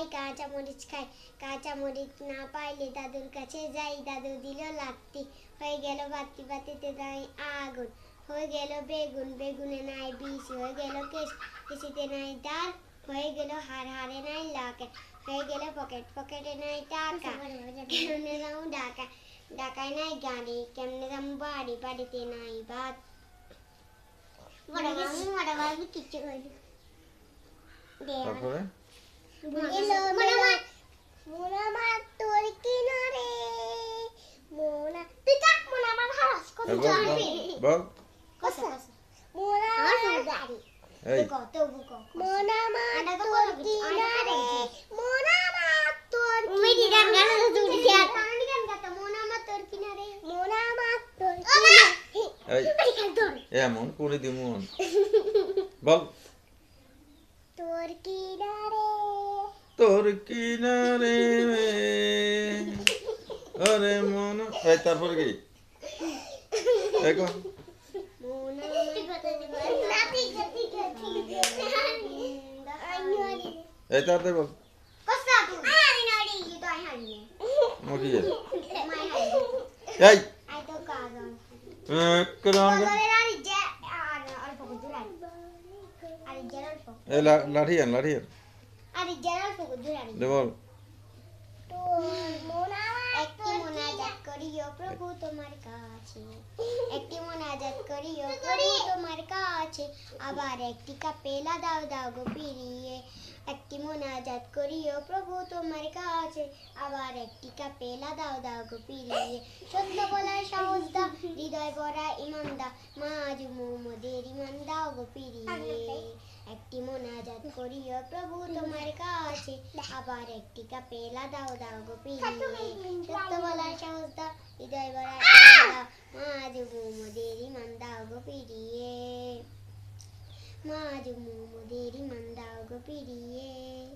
কাঁচা মরিচ খাই, কাঁচা মরিচ না পাইলে দাদুর কাছে যাই, দাদু দিল লাত্তি, হয়ে গেল বাতি, বাতিতে নাই আগুন, হয়ে গেল বেগুন, বেগুনে নাই বিষ, হয়ে গেল কেশ, কেশিতে নাই ডাল, হয়ে গেল হাড়, হাড়ে নাই লকেট, হয়ে গেল পকেট, পকেটে নাই টাকা, কেমনে যাবো ঢাকা, ঢাকায় নাই গাড়ি, কেমনে যাবো বাড়ি, বাড়িতে নাই ভাত। বড় মামি কিচ্ছু করিনি। তারপরে মোনা তোর কিনারে মোনা তুই থাক মোনা আমার হাস কত জানি বল কত মোনা আমার গাড়ি এই কত বুক মোনা মা তোর কিনারে মোনা মা তোর উমিদি গান গান জুড়ি দিয়া কারণি গান গাতা মোনা মা তোর কিনারে মোনা মা তোর কিনারে এই এমন করে দিমু বল তোর কিনারে তোর কিনারে আরে মন এই তারপর কি দেখো এই তারপরে বল মকি এই এই লাঠি আন দে বল একটি মোনাজাত করিও প্রভু তোমার কাছে, একটি মোনাজাত করিও প্রভু তোমার কাছে, আবার একটি কাপেলা দাও দাও গো ফিরিয়ে, একটি মোনাজাত করিও প্রভু তোমার কাছে, আবার একটি কাপেলা দাও দাও গো ফিরিয়ে, সত্য বলার সাহস দাও, হৃদয় ভরা ঈমান দাও, মা আজ মোদের ঈমান দাও গো ফিরিয়ে, একটি মোনাজাত করিও প্রভু তোমার কাছে, আবার একটি কাপেলা দাও দাও গো ফিরিয়ে, সত্য বলার সাহস দাও, হৃদয় ভরা ঈমান দাও, মা আজ মোদের ঈমান দাও গো ফিরিয়ে, মা আজ মোদের ঈমান দাও গো ফিরিয়ে।